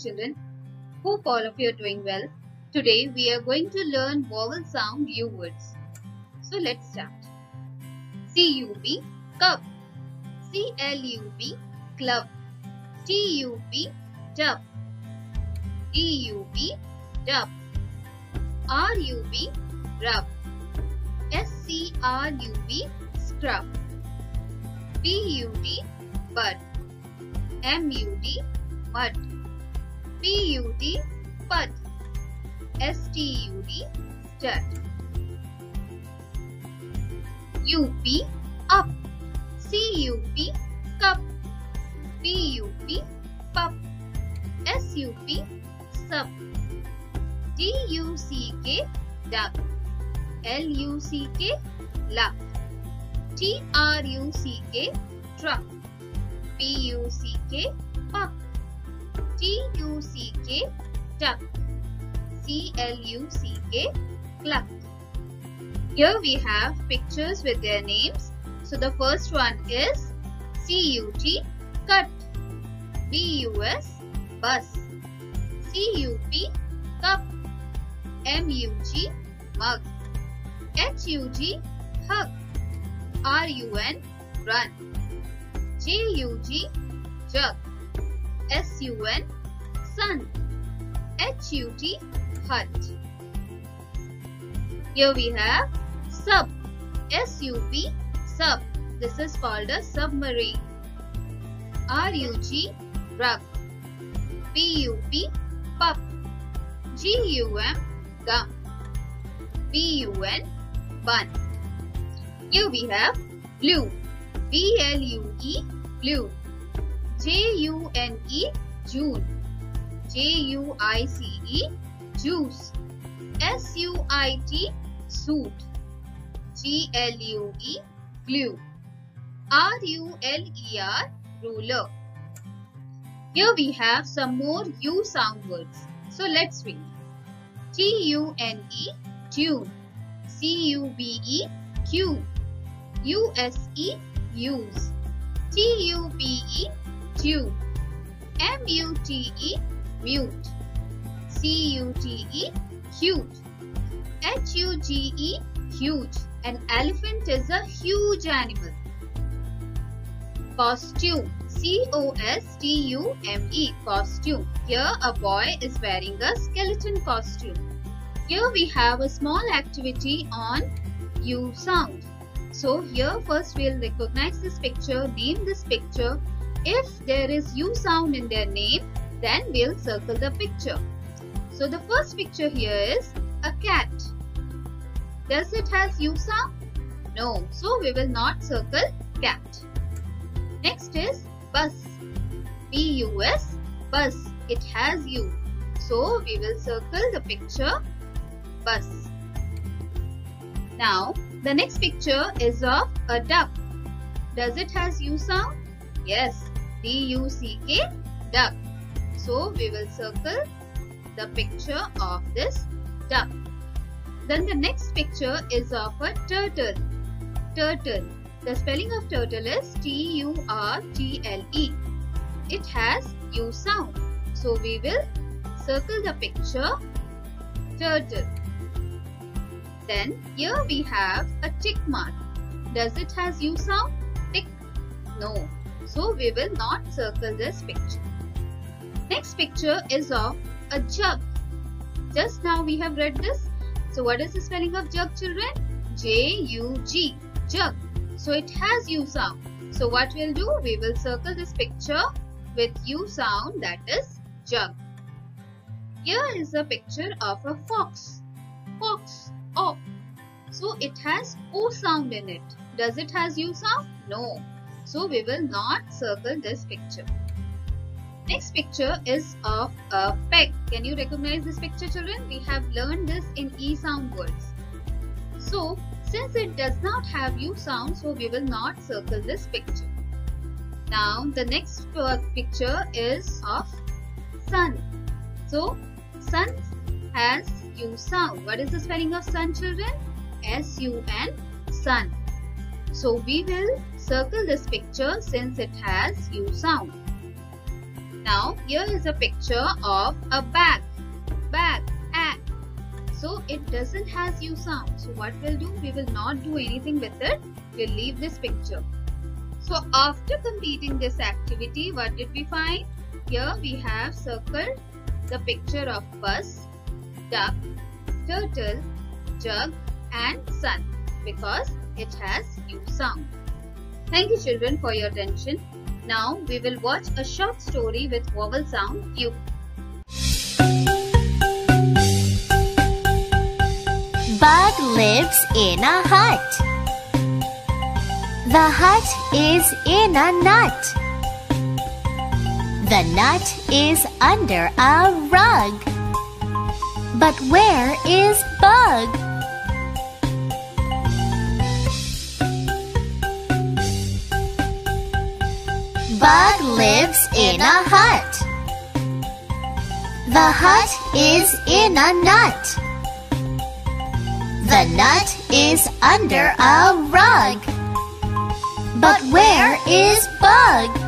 children. Hope all of you are doing well. Today we are going to learn vowel sound U words. So let's start. C-U-B, cup. C-L-U-B, club. T-U-B, tub. D-U-B, dub. R-U-B, rub. S-C-R-U-B, scrub. B-U-D, bud. M-U-D, mud. P-U-D, pud. S-T-U-D, stud. U-P, up. C-U-P, cup. P-U-P, pup. S-U-P, sup. D-U-C-K, duck. L-U-C-K, luck. T-R-U-C-K, truck. P-U-C-K, pup. T-U-C-K, tuck. C-L-U-C-K, cluck. Here we have pictures with their names. So the first one is C-U-T, cut. B-U-S, bus. C-U-P, cup. M-U-G, mug. H-U-G, hug. R-U-N, run. J-U-G, jug. S-U-N, sun. H-U-T, hut. Here we have sub. S-U-B, sub. This is called a submarine. R-U-G, rug. P-U-P, pup. G-U-M, gum. B-U-N, bun. Here we have blue. B-L-U-E, blue. J-U-N-E, June. J-U-I-C-E, juice. S-U-I-T, suit. G-L-U-E, glue. R-U-L-E-R, ruler. Here we have some more U sound words. So let's read. T-U-N-E, tune. C-U-B-E, cue. U-S-E, use. T-U-B-E, tune. M-U-T-E, mute. C-U-T-E, cute. H-U-G-E, huge. An elephant is a huge animal. Costume. C-O-S-T-U-M-E, costume. Here a boy is wearing a skeleton costume. Here we have a small activity on U sound. So here first we'll recognize this picture, name this picture. If there is U sound in their name, then we'll circle the picture. So the first picture here is a cat. Does it has U sound? No. So we will not circle cat. Next is bus. B-U-S, bus. It has U. So we will circle the picture bus. Now the next picture is of a duck. Does it has U sound? Yes. D-U-C-K, duck. So we will circle the picture of this duck. Then the next picture is of a turtle. Turtle. The spelling of turtle is T-U-R-T-L-E. It has U sound. So we will circle the picture turtle. Then here we have a tick mark. Does it has U sound? Tick. No. So we will not circle this picture. Next picture is of a jug. Just now we have read this. So what is the spelling of jug, children? J-U-G, jug. So it has U sound. So what we'll do? We will circle this picture with U sound, that is jug. Here is a picture of a fox. Fox, O. So it has O sound in it. Does it has U sound? No. So we will not circle this picture. Next picture is of a peg. Can you recognize this picture, children? We have learned this in E sound words. So since it does not have U sound, so we will not circle this picture. Now the next picture is of sun. So sun has U sound. What is the spelling of sun, children? S-U-N, sun. So we will circle this picture since it has U sound. Now here is a picture of a bag. Bag, a. So it doesn't has U sound. So what we'll do? We will not do anything with it. We'll leave this picture. So after completing this activity, what did we find? Here we have circled the picture of bus, duck, turtle, jug and sun because it has U sound. Thank you children for your attention. Now we will watch a short story with vowel sound U. Bug lives in a hut. The hut is in a nut. The nut is under a rug. But where is Bug? Bug lives in a hut. The hut is in a nut. The nut is under a rug. But where is Bug?